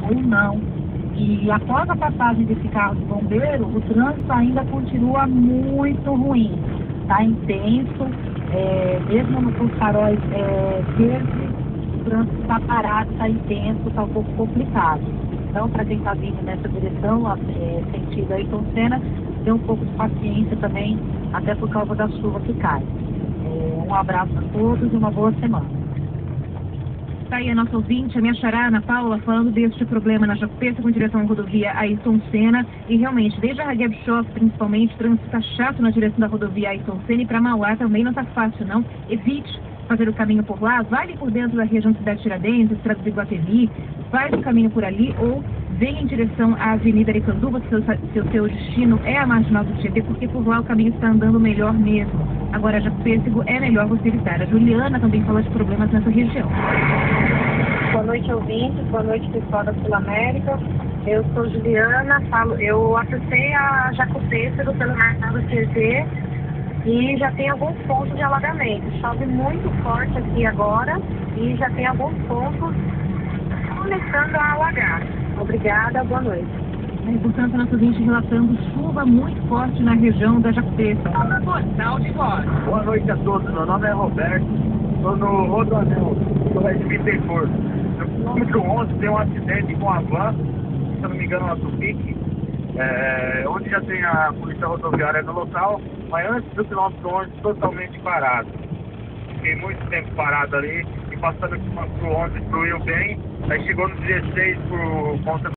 ou não. E após a passagem desse carro de bombeiro, o trânsito ainda continua muito ruim. Está intenso, mesmo com os faróis verdes, o trânsito está parado, está intenso, está um pouco complicado. Então, para quem está vindo nessa direção, sentido Ayrton Senna, ter um pouco de paciência também, até por causa da chuva que cai. Um abraço a todos e uma boa semana. Está aí a nossa ouvinte, a minha xará, Ana Paula, falando deste problema na Jacopesa com direção à rodovia Ayrton Senna. E realmente, desde a Ragueb Shof, principalmente, o trânsito está chato na direção da rodovia Ayrton Senna, e para Mauá também não está fácil, não. Evite fazer o caminho por lá, vale por dentro da região Cidade Tiradentes, Estrada do Iguatemi, faz o caminho por ali ou venha em direção à Avenida Aricanduva, se o seu destino é a Marginal do Tietê, porque por lá o caminho está andando melhor mesmo. Agora, Jacopêssego é melhor você evitar. A Juliana também fala de problemas nessa região. Boa noite, ouvintes. Boa noite, pessoal da Sul América. Eu sou Juliana, eu acessei a Jacopêssego pelo Marginal do Tietê e já tem alguns pontos de alagamento. Chove muito forte aqui agora e já tem alguns pontos começando a alagar. Obrigada, boa noite. Portanto, nosso ouvinte relatando chuva muito forte na região da Jacopesa. Portal de Voz. Boa noite a todos, meu nome é Roberto, estou no Rodoanel, do Regime Bittencourt. No quilômetro 11 tem um acidente com a van, se eu não me engano, na Tupic, onde já tem a polícia rodoviária no local, mas antes do quilômetro 11 totalmente parado. Fiquei muito tempo parado ali e passando o quilômetro 11 fluiu bem, aí chegou no 16 por conta